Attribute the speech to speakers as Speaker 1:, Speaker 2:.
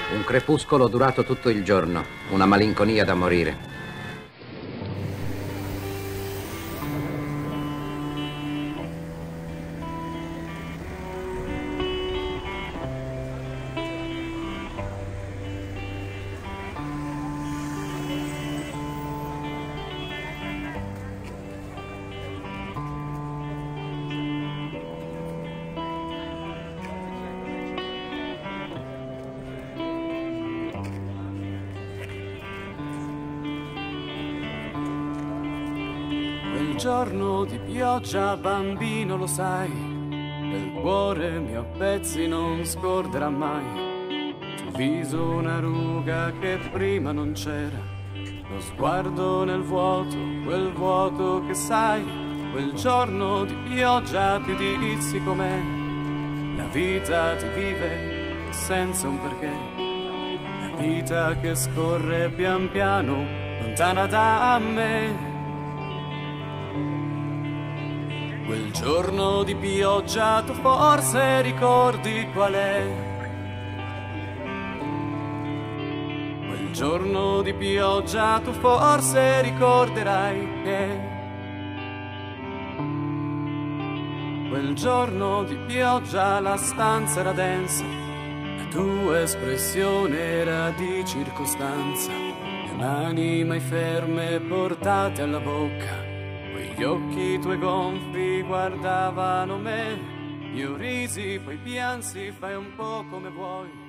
Speaker 1: Un crepuscolo durato tutto il giorno, una malinconia da morire.
Speaker 2: Quel giorno di pioggia, bambino, lo sai, del cuore mio a pezzi non scorderà mai. Sul viso una ruga che prima non c'era, lo sguardo nel vuoto, quel vuoto che sai. Quel giorno di pioggia ti dissi com'è, la vita ti vive senza un perché, la vita che scorre pian piano lontana da me. Quel giorno di pioggia tu forse ricordi qual è. Quel giorno di pioggia tu forse ricorderai che quel giorno di pioggia la stanza era densa, la tua espressione era di circostanza, le mani mai ferme portate alla bocca. Gli occhi tuoi gonfi guardavano me, io risi, poi piansi, fai un po' come vuoi.